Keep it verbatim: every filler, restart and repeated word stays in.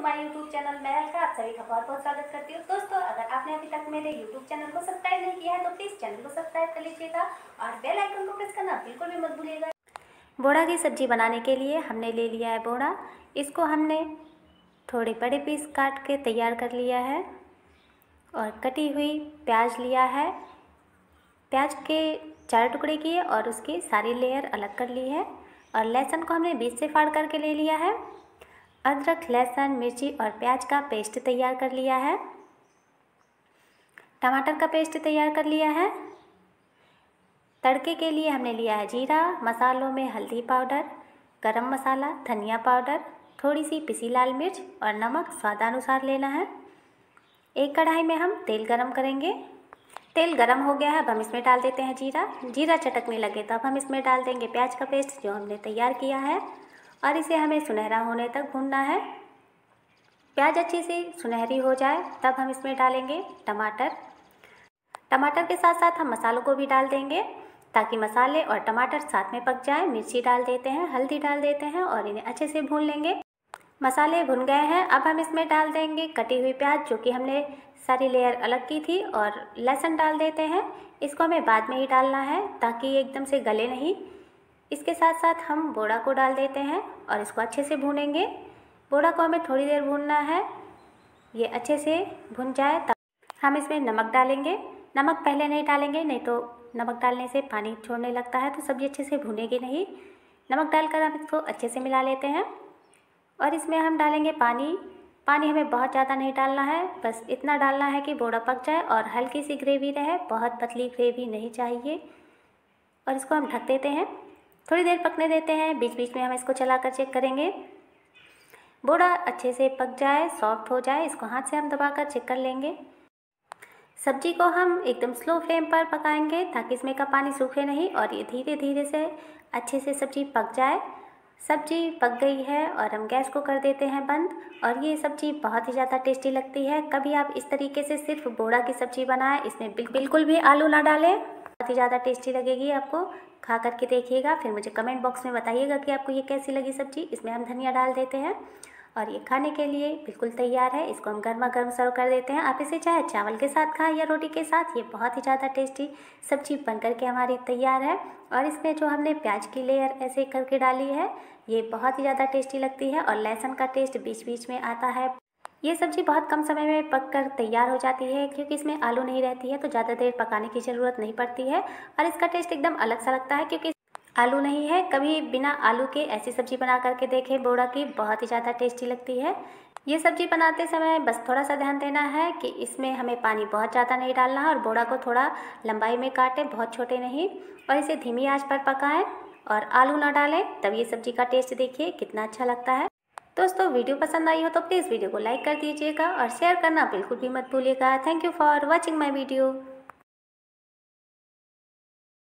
My YouTube channel महल का आप सभी का बहुत बहुत स्वागत करती हूँ। दोस्तों, अगर आपने अभी तक मेरे यूट्यूब चैनल को सब्सक्राइब नहीं किया है तो प्लीज़ चैनल को सब्सक्राइब कर लीजिएगा और बेल आइकन को प्रेस करना बिल्कुल भी मत भूलिएगा। बोड़ा की सब्ज़ी बनाने के लिए हमने ले लिया है बोड़ा। इसको हमने थोड़े बड़े पीस काट के तैयार कर लिया है और कटी हुई प्याज लिया है। प्याज के चार टुकड़े किए और उसकी सारी लेयर अलग कर ली है और लहसुन को हमने बीच से फाड़ करके ले लिया है। अदरक, लहसुन, मिर्ची और प्याज का पेस्ट तैयार कर लिया है। टमाटर का पेस्ट तैयार कर लिया है। तड़के के लिए हमने लिया है जीरा। मसालों में हल्दी पाउडर, गरम मसाला, धनिया पाउडर, थोड़ी सी पिसी लाल मिर्च और नमक स्वादानुसार लेना है। एक कढ़ाई में हम तेल गरम करेंगे। तेल गरम हो गया है, अब हम इसमें डाल देते हैं जीरा। जीरा चटकने लगे तो अब हम इसमें डाल देंगे प्याज का पेस्ट जो हमने तैयार किया है और इसे हमें सुनहरा होने तक भूनना है। प्याज अच्छी से सुनहरी हो जाए तब हम इसमें डालेंगे टमाटर। टमाटर के साथ साथ हम मसालों को भी डाल देंगे ताकि मसाले और टमाटर साथ में पक जाए। मिर्ची डाल देते हैं, हल्दी डाल देते हैं और इन्हें अच्छे से भून लेंगे। मसाले भुन गए हैं, अब हम इसमें डाल देंगे कटी हुई प्याज जो कि हमने सारी लेयर अलग की थी और लहसुन डाल देते हैं। इसको हमें बाद में ही डालना है ताकि एकदम से गले नहीं। इसके साथ साथ हम बोड़ा को डाल देते हैं और इसको अच्छे से भूनेंगे। बोड़ा को हमें थोड़ी देर भूनना है, ये अच्छे से भुन जाए तब हम इसमें नमक डालेंगे। नमक पहले नहीं डालेंगे, नहीं तो नमक डालने से पानी छोड़ने लगता है तो सब्ज़ी अच्छे से भुनेगी नहीं। नमक डालकर हम इसको अच्छे से मिला लेते हैं और इसमें हम डालेंगे पानी। पानी हमें बहुत ज़्यादा नहीं डालना है, बस इतना डालना है कि बोड़ा पक जाए और हल्की सी ग्रेवी रहे, बहुत पतली ग्रेवी नहीं चाहिए। और इसको हम ढक देते हैं, थोड़ी देर पकने देते हैं। बीच बीच में हम इसको चलाकर चेक करेंगे। बोड़ा अच्छे से पक जाए, सॉफ्ट हो जाए, इसको हाथ से हम दबाकर चेक कर लेंगे। सब्जी को हम एकदम स्लो फ्लेम पर पकाएंगे ताकि इसमें का पानी सूखे नहीं और ये धीरे धीरे से अच्छे से सब्जी पक जाए। सब्जी पक गई है और हम गैस को कर देते हैं बंद। और ये सब्जी बहुत ही ज़्यादा टेस्टी लगती है। कभी आप इस तरीके से सिर्फ बोड़ा की सब्जी बनाएं, इसमें बिल्कुल भी आलू ना डालें, बहुत ही ज़्यादा टेस्टी लगेगी। आपको खा करके देखिएगा, फिर मुझे कमेंट बॉक्स में बताइएगा कि आपको ये कैसी लगी सब्जी। इसमें हम धनिया डाल देते हैं और ये खाने के लिए बिल्कुल तैयार है। इसको हम गर्मा गर्म सर्व कर देते हैं। आप इसे चाहे चावल के साथ खाएं या रोटी के साथ, ये बहुत ही ज़्यादा टेस्टी सब्जी बन करके हमारी तैयार है। और इसमें जो हमने प्याज की लेयर ऐसे करके डाली है, ये बहुत ही ज़्यादा टेस्टी लगती है और लहसुन का टेस्ट बीच बीच में आता है। ये सब्ज़ी बहुत कम समय में पककर तैयार हो जाती है क्योंकि इसमें आलू नहीं रहती है तो ज़्यादा देर पकाने की ज़रूरत नहीं पड़ती है और इसका टेस्ट एकदम अलग सा लगता है क्योंकि आलू नहीं है। कभी बिना आलू के ऐसी सब्ज़ी बना करके देखें बोड़ा की, बहुत ही ज़्यादा टेस्टी लगती है। ये सब्ज़ी बनाते समय बस थोड़ा सा ध्यान देना है कि इसमें हमें पानी बहुत ज़्यादा नहीं डालना है और बोड़ा को थोड़ा लंबाई में काटें, बहुत छोटे नहीं, और इसे धीमी आंच पर पकाएं और आलू ना डालें, तब ये सब्ज़ी का टेस्ट देखिए कितना अच्छा लगता है। दोस्तों, वीडियो पसंद आई हो तो प्लीज़ वीडियो को लाइक कर दीजिएगा और शेयर करना बिल्कुल भी मत भूलिएगा। Thank you for watching my video.